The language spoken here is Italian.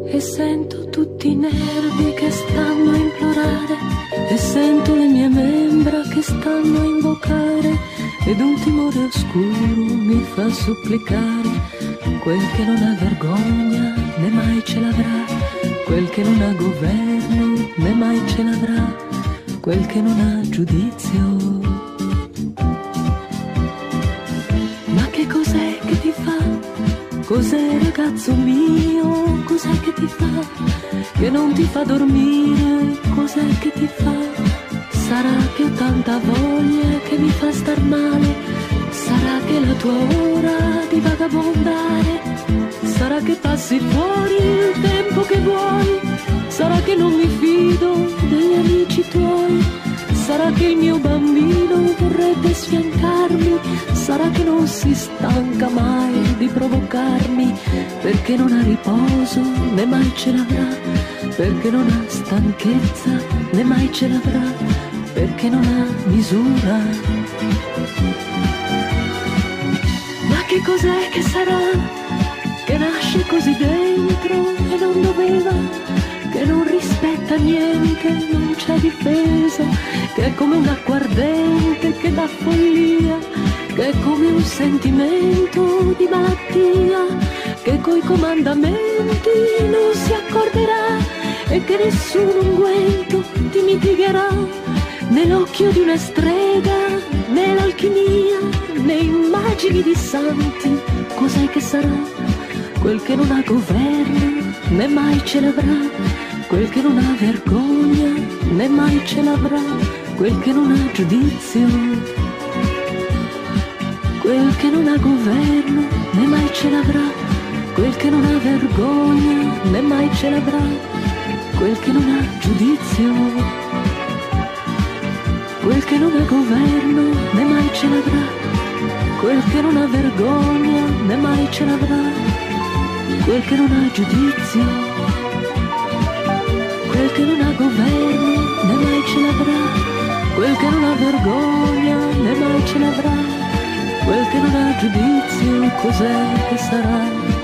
e sento tutti i nervi che stanno a implorare, e sento le mie membra che stanno a invocare, ed un timore oscuro mi fa supplicare. Quel che non ha vergogna né mai ce l'avrà, quel che non ha governo né mai ce l'avrà, quel che non ha giudizio. Ma che cos'è che ti fa? Cos'è, ragazzo mio? Cos'è che ti fa? Che non ti fa dormire? Cos'è che ti fa? Sarà che ho tanta voglia che mi fa star male? Sarà che è la tua ora di vagabondare? Sarà che passi fuori il tempo che vuoi? Sarà che non mi fido degli amici tuoi? Sarà che il mio bambino vorrebbe sfiancarmi? Sarà che non si stanca mai di provocarmi? Perché non ha riposo né mai ce l'avrà, perché non ha stanchezza né mai ce l'avrà, perché non ha misura. Ma che cos'è che sarà? Che nasce così dentro e non doveva, che non rispetta niente, non c'è difesa, che è come un acquardente che dà follia, che è come un sentimento di malattia, che coi comandamenti non si accorderà e che nessun unguento ti mitigherà, né l'occhio di una strega, né l'alchimia, né immagini di santi. Cos'è che sarà? Quel che non ha governo né mai ce l'avrà, quel che non ha vergogna né mai ce l'avrà, quel che non ha giudizio. Quel che non ha governo né mai ce l'avrà, quel che non ha vergogna né mai ce l'avrà, quel che non ha giudizio. Quel che non ha governo né mai ce l'avrà, quel che non ha vergogna né mai ce l'avrà, quel che non ha giudizio. Quel che non ha governo né mai ce l'avrà, quel che non ha vergogna né mai ce l'avrà, quel che non ha giudizio. Cos'è che sarà?